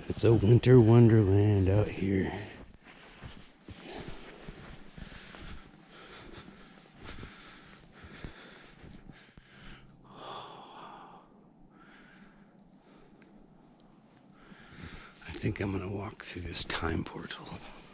It's a winter wonderland out here. I think I'm gonna walk through this time portal.